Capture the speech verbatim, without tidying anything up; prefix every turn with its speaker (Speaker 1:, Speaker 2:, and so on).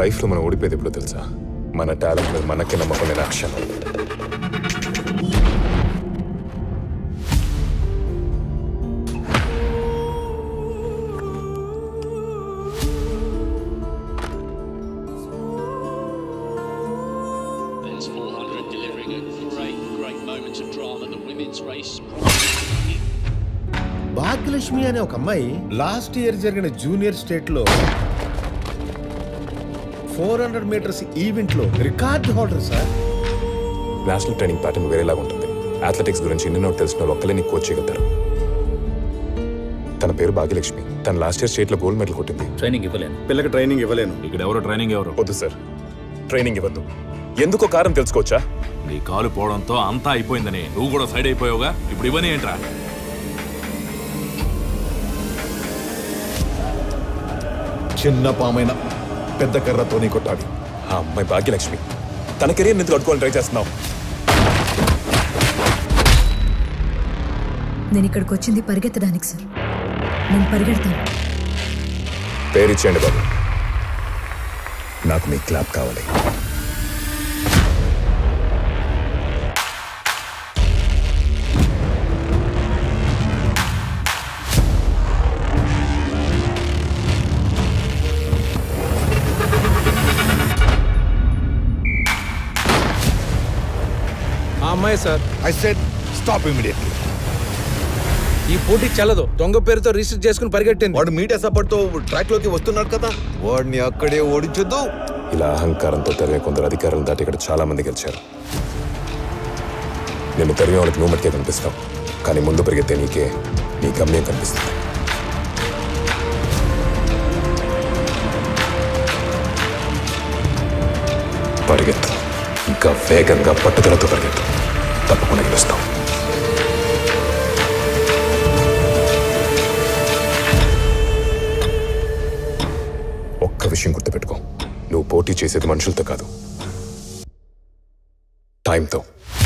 Speaker 1: లైఫ్లో మనం ఓడిపోయేది ఎప్పుడో తెలుసా? మన టాలెంట్ మీద మనకే నమ్మకం లేని క్షణం.
Speaker 2: భాగ్యలక్ష్మి అనే ఒక అమ్మాయి లాస్ట్ ఇయర్ జరిగిన జూనియర్ స్టేట్ లో ఫోర్ హండ్రెడ్ మీటర్స్ ఈవెంట్ లో record holder sir.
Speaker 1: National training pattern వేరేలాగా ఉంటుంది. అథ్లెటిక్స్ గురించి ఎన్నో తెలిసిన వాళ్ళు ఒక్కలే నీకు కోచ్ చేయగలుగుతారు. తన పేరు భాగ్యలక్ష్మి. తన లాస్ట్ ఇయర్ స్టేట్ లో గోల్డ్ మెడల్ కొట్టింది.
Speaker 3: ట్రైనింగ్ ఇవ్వలేను,
Speaker 4: పిల్లకి ట్రైనింగ్ ఇవ్వలేను.
Speaker 3: ఇక్కడ ఎవరు ట్రైనింగ్ ఎవరు?
Speaker 1: వద్దు సార్, ట్రైనింగ్ ఇవ్వద్దు. ఎందుకో కారణం తెలుసుకోవచ్చా?
Speaker 3: నీ కాలు పోవడంతో అంతా అయిపోయిందని నువ్వు కూడా సైడ్ అయిపోయావుగా, ఇప్పుడు ఇవన్నీ ఏంట్రా?
Speaker 4: చిన్న పామైన పెద్ద కర్రతోనే కొట్టాలి.
Speaker 1: ఆ అమ్మాయి భాగ్యలక్ష్మి. తన కెరీర్ ఎందుకు అడ్డుకోవాలని ట్రై చేస్తున్నావు?
Speaker 5: నేను ఇక్కడికి వచ్చింది పరిగెత్తడానికి సార్. నేను పరిగెడతాను.
Speaker 1: పేరు ఇచ్చేయండి బాబు. నాకు మీ క్లాప్ కావాలి.
Speaker 6: అమ్మాయి sir.
Speaker 4: I said stop immediately.
Speaker 6: ఈ పోటీ చల్లదు. దొంగ పేరుతో రిజిస్టర్ చేసుకుని పరిగెట్టింది.
Speaker 4: వాడు మీడియా సపోర్ట్ తో ట్రాక్ లోకి వస్తున్నాడు కదా, వాడిని అక్కడే ఓడించొద్దు.
Speaker 1: ఇలా అహంకారంతో తరిగే కొందరు అధికారులను దాటి ఇక్కడ చాలా మంది గెలిచారు. నేను తరిగే వాళ్ళకి నువ్వు మట్టికే కనిపిస్తావు, కానీ ముందు పరిగెత్తే నీకే నీ గమ్యం కనిపిస్తుంది. పరిగెత్తు, ఇంకా వేగంగా పట్టుదలతో పరిగెత్తు. తప్పకుండా గెలుస్తాం. ఒక్క విషయం గుర్తుపెట్టుకో, నువ్వు పోటీ చేసేది మనుషులతో కాదు, టైంతో.